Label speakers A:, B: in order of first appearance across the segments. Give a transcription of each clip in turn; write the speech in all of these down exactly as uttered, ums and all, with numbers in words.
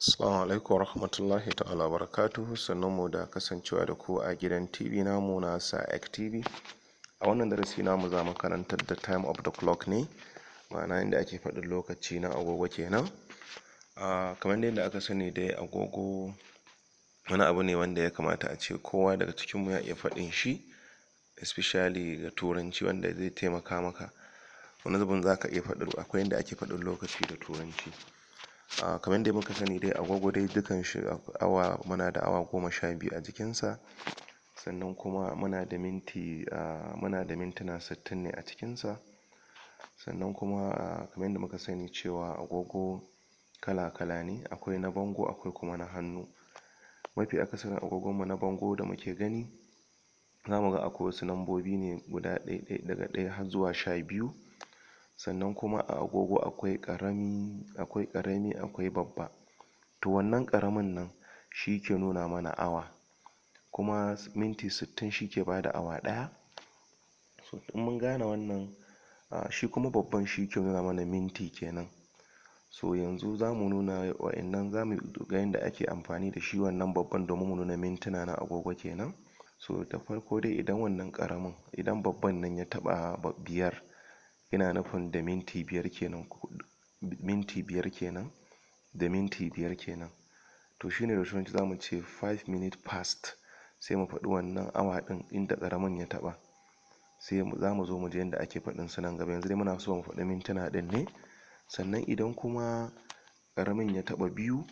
A: Assalamu alaikum warahmatullahi ta'ala barakatuhu. Sannunmu da kasancewa da ku a gidan T V namu na Saec T V. A wannan darasi namu za mu karantar da time of the clock ne, ma'ana inda ake faɗin lokaci na agogo kenan. Uh, kamar yadda aka sani dai agogo wani abu ne wanda ya kamata a ce kowa daga cikinmu ya iya faɗin shi, especially ga turanci wanda zai taimaka maka. Wani zubin za ka iya faɗin akwai inda ake faɗin lokaci da turanci. Uh, kamar yadda muka sani dai agogo dai dukan shi awa muna da awa goma sha biyu a jikinsa, sannan kuma muna da minti uh, muna da mintuna sittin ne a cikinsa. Sannan kuma uh, kamar yadda muka sani cewa agogo kala-kala ne, akwai na bango akwai kuma na hannu. Mafi akasarin agogonmu na bango da muke gani za mu ga akwai wasu lambobi ne guda ɗaya daga ɗaya har zuwa sha biyu. Sannan kuma a agogo akwai ƙarami akwai ƙarami akwai babba. To wannan ƙaramin nan shi ke nuna mana awa, kuma minti sittin shi ke bada awa ɗaya. So in mun gane wannan, uh, shi kuma babban shi ke nuna mana minti kenan. So yanzu za mu nuna wa'innan za mu ga yadda ake amfani da shi wannan babban domin mu nuna mintuna na agogo kenan. So da farko dai idan wannan ƙaramin idan babban nan ya taɓa biyar, ina nufin da minti biyar kenan, minti biyar kenan da minti biyar kenan. To shine da turanci za mu ce five minutes past, sai mu faɗi wannan awa ɗin inda ƙaramin ya taɓa. Sai za mu zo mu ji yadda ake faɗin su nan gaba. Yanzu dai muna so mu faɗi mintuna ɗin ne. Sannan idan kuma ƙaramin ya taɓa biyu,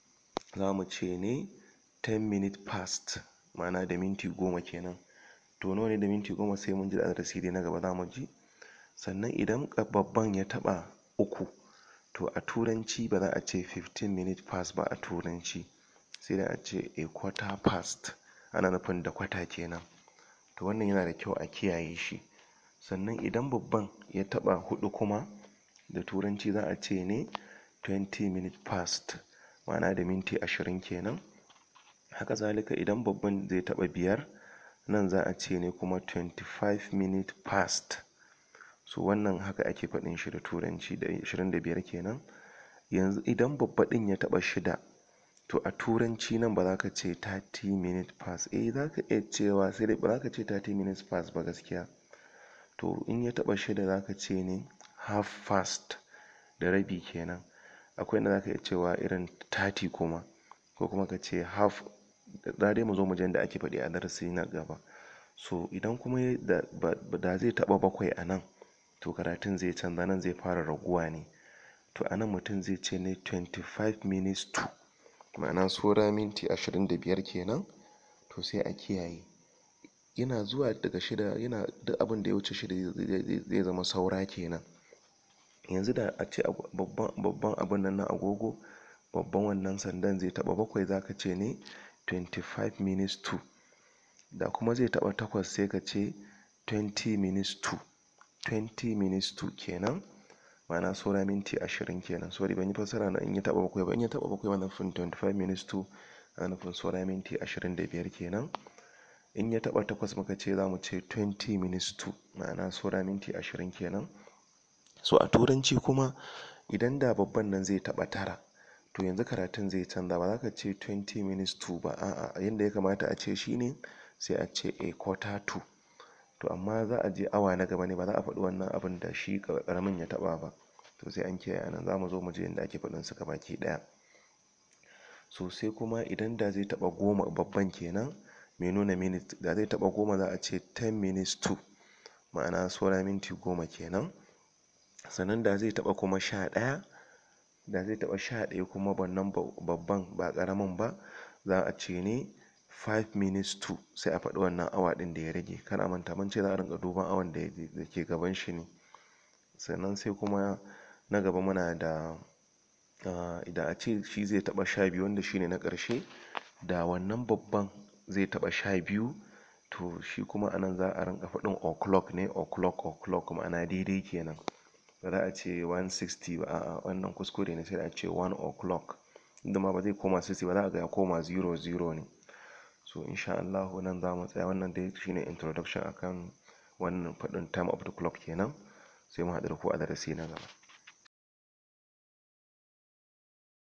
A: za mu ce ne ten minutes past, ma'ana da minti goma kenan. To nawa ne da minti goma sai mun ji da darasi dai na gaba za mu ji. Sannan idan babban ya taɓa uku, to a turanci ba za a ce fifteen minutes past ba a turanci, sai dai a ce a quarter past, ana nufin da kwata kenan. To wannan yana da kyau a kiyaye shi. Sannan idan babban ya taɓa huɗu kuma, da turanci za a ce ne twenty minutes past, ma'ana da minti ashirin kenan. Haka zalika idan babban zai taɓa biyar, nan za a ce ne kuma twenty five minutes past. So wannan haka ake faɗin shi da turanci, da ashirin da biyar kenan. Yanzu idan babba ɗin ya taɓa shida, to a turanci nan ba za ka ce thirty minutes past. Eh za ka iya cewa, sai dai ba za ka ce thirty minutes past ba gaskiya. To in ya taɓa shida za ka ce ne half past, da rabi kenan. Akwai inda za ka iya cewa irin thirty kuma, ko kuma ka ce half. Da dai mu zo mu ji yadda ake faɗi a darasi na gaba. So idan kuma da, da zai taɓa bakwai a nan, to karatun zai canza, nan zai fara raguwa ne. To a nan mutum zai ce ne twenty five minutes to, ma'ana saura minti ashirin da biyar kenan. To sai a kiyaye, yana zuwa daga shida, yana duk abin da ya wuce shida zai zama saura kenan. Yanzu da a ce babban babban abin nan na agogo, babban wannan sandan zai taɓa bakwai, za ka ce ne twenty five minutes to. Da kuma zai taɓa takwas sai ka ce twenty minutes to. twenty minutes to kenan, ma'ana saura minti ashirin kenan. Sorry ban yi fassara na in ya taɓa bakwai ba. In ya taɓa bakwai wannan nufin twenty five minutes to, ana nufin saura minti ashirin da biyar kenan. In ya taɓa takwas muka ce za mu ce twenty minutes to, ma'ana saura minti ashirin kenan. So a turanci kuma idan da babban nan zai taɓa tara, to yanzu karatun zai canza, ba za ka ce twenty minutes to ba, a'a yanda ya kamata a ce shi ne sai a ce a quarter to. To amma za a je awa na gaba ne, ba za a faɗi wannan abin da shi ƙaramin ya taɓa ba. To sai an kiyaye nan, za mu zo mu ji yadda ake faɗin su gabaki ɗaya. So sai kuma idan da zai taɓa goma, babban kenan mai nuna minute, da zai taɓa goma za a ce ten minutes to, ma'ana saura minti goma kenan. Sannan da zai taɓa kuma sha ɗaya, da zai taɓa sha ɗaya kuma wannan babban ba ƙaramin ba, za a ce ne five minutes to, sai a faɗi wannan awa ɗin da ya rage. Kana manta mun ce za a rinƙa duban awan da ke gaban shi ne. Sannan sai kuma na gaba muna da uh, idan a ce shi zai taɓa sha biyu, wanda shi ne na ƙarshe, da wannan babban zai taɓa sha biyu, to shi kuma anan za a rinƙa faɗin o'clock ne, o'clock o'clock, ma'ana daidai kenan. Ba za a ce one sixty ba, a'a wannan kuskure ne, sai a ce one o'clock. Inda ma ba zai koma sixty ba, za a ga ya koma zero zero ne. So insha Allah nan za mu tsaya. Wannan dai shine introduction akan wannan faɗin time of the clock kenan. Sai mu haɗu da ku a darasi na gaba.